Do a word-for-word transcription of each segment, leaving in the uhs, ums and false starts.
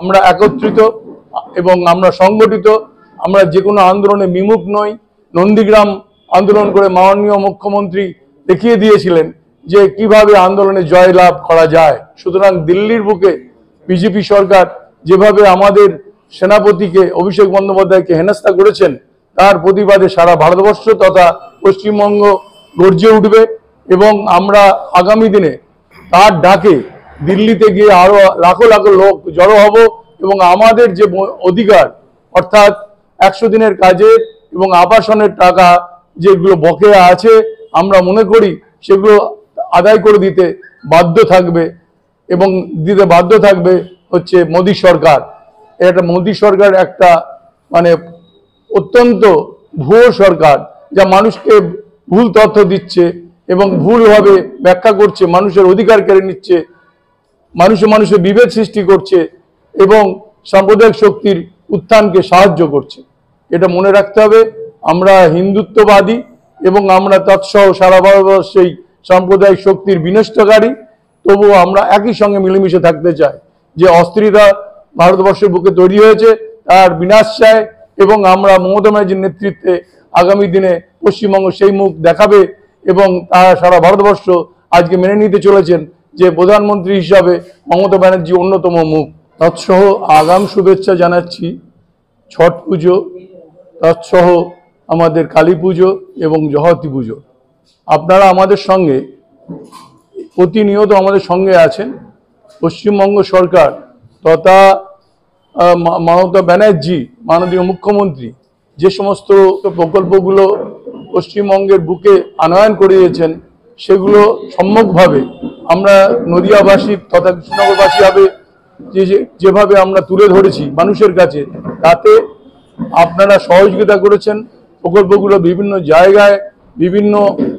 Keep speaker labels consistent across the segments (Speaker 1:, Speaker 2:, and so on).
Speaker 1: আমরা একত্রিত এবং আমরা সংগঠিত, আমরা যে কোনো আন্দোলনে বিমুখ নই। নন্দীগ্রাম আন্দোলন করে মাননীয় মুখ্যমন্ত্রী দেখিয়ে দিয়েছিলেন যে কিভাবে আন্দোলনে জয়লাভ করা যায়। সুতরাং দিল্লির বুকে বিজেপি সরকার যেভাবে আমাদের সেনাপতিকে অভিষেক বন্দ্যোপাধ্যায়কে হেনস্থা করেছেন, তার প্রতিবাদে সারা ভারতবর্ষ তথা পশ্চিমবঙ্গ গর্জে উঠবে এবং আমরা আগামী দিনে তার ডাকে দিল্লিতে গিয়ে আরো লাখো লাখো লোক জড়ো হব এবং আমাদের যে অধিকার অর্থাৎ একশো দিনের কাজের এবং আবাসনের টাকা যেগুলো বকেয়া আছে আমরা মনে করি সেগুলো আদায় করে দিতে বাধ্য থাকবে এবং দিতে বাধ্য থাকবে হচ্ছে মোদী সরকার। এটা মোদী সরকার একটা মানে অত্যন্ত ভুয়ো সরকার, যা মানুষকে ভুল তথ্য দিচ্ছে এবং ভুলভাবে ব্যাখ্যা করছে, মানুষের অধিকার কেড়ে নিচ্ছে, মানুষে মানুষের বিভেদ সৃষ্টি করছে এবং সাম্প্রদায়িক শক্তির উত্থানকে সাহায্য করছে। এটা মনে রাখতে হবে। আমরা হিন্দুত্ববাদী এবং আমরা তৎসহ সারা ভারতবর্ষেই সাম্প্রদায়িক শক্তির বিনষ্টকারী, তবুও আমরা একই সঙ্গে মিলেমিশে থাকতে চাই। যে অস্থিরতা ভারতবর্ষের বুকে তৈরি হয়েছে তার বিনাশ চাই এবং আমরা মমতা ব্যানার্জির নেতৃত্বে আগামী দিনে পশ্চিমবঙ্গ সেই মুখ দেখাবে এবং তারা সারা ভারতবর্ষ আজকে মেনে নিতে চলেছেন যে প্রধানমন্ত্রী হিসাবে মমতা ব্যানার্জি অন্যতম মুখ। তৎসহ আগাম শুভেচ্ছা জানাচ্ছি ছট পুজো, তৎসহ আমাদের কালী পুজো এবং জহরতি পুজো। আপনারা আমাদের সঙ্গে প্রতিনিয়ত আমাদের সঙ্গে আছেন। পশ্চিমবঙ্গ সরকার তথা মমতা ব্যানার্জি মাননীয় মুখ্যমন্ত্রী যে সমস্ত প্রকল্পগুলো পশ্চিমবঙ্গের বুকে আনয়ন করিয়েছেন সেগুলো সম্যকভাবে আমরা নদিয়াবাসী তথা কৃষ্ণনগরবাসী হবে যে যেভাবে আমরা তুলে ধরেছি মানুষের কাছে, তাতে আপনারা সহযোগিতা করেছেন। প্রকল্পগুলো বিভিন্ন জায়গায় বিভিন্ন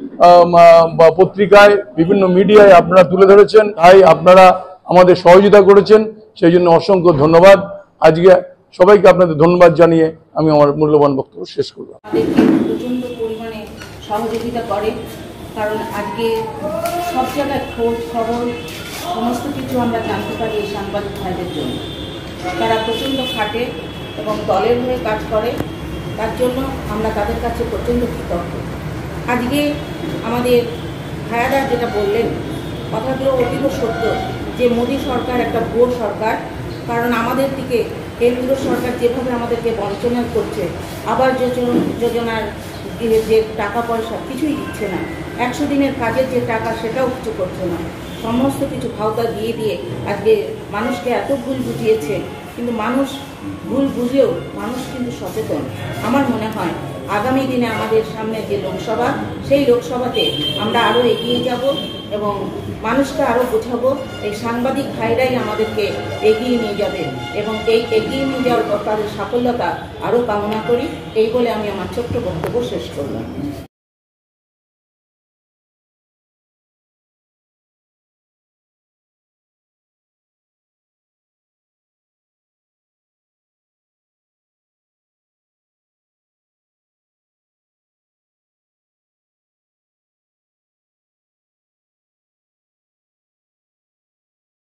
Speaker 1: পত্রিকায় বিভিন্ন মিডিয়ায় আপনারা তুলে ধরেছেন, তাই আপনারা আমাদের সহযোগিতা করেছেন, সেই জন্য অসংখ্য ধন্যবাদ। আজকে সবাইকে আপনাদের ধন্যবাদ জানিয়ে আমি আমার মূল্যবান বক্তব্য শেষ করব।
Speaker 2: প্রচন্ড পরিমাণে সহযোগিতা করে, কারণ আজকে সব জায়গায় খোঁজ খবর সমস্ত কিছু আমরা জানতে পারি এই সাংবাদিক ভাইদের জন্য। তারা প্রচণ্ড খাটে এবং দলের হয়ে কাজ করে, তার জন্য আমরা তাদের কাছে প্রচণ্ড কৃতজ্ঞ। আজকে আমাদের ভাইয়ারা যেটা বললেন কথাগুলো অতীব সত্য যে মোদী সরকার একটা ভুয়ো সরকার, কারণ আমাদের দিকে কেন্দ্রীয় সরকার যেভাবে আমাদেরকে বঞ্চনা করছে, আবার যোজনার যে টাকা পয়সা কিছুই দিচ্ছে না, একশো দিনের কাজের যে টাকা সেটাও কিছু করছে না, সমস্ত কিছু ভাওতা দিয়ে দিয়ে আজকে মানুষকে এত ভুল বুঝিয়েছে। কিন্তু মানুষ ভুল বুঝেও মানুষ কিন্তু সচেতন। আমার মনে হয় আগামী দিনে আমাদের সামনে যে লোকসভা, সেই লোকসভাতে আমরা আরও এগিয়ে যাব এবং মানুষকে আরও বোঝাবো। এই সাংবাদিক ভাইরাই আমাদেরকে এগিয়ে নিয়ে যাবে এবং এই এগিয়ে নিয়ে যাওয়ার তাদের সাফল্যতা আরও কামনা করি। এই বলে আমি আমার ছোট্ট বক্তব্য শেষ করলাম।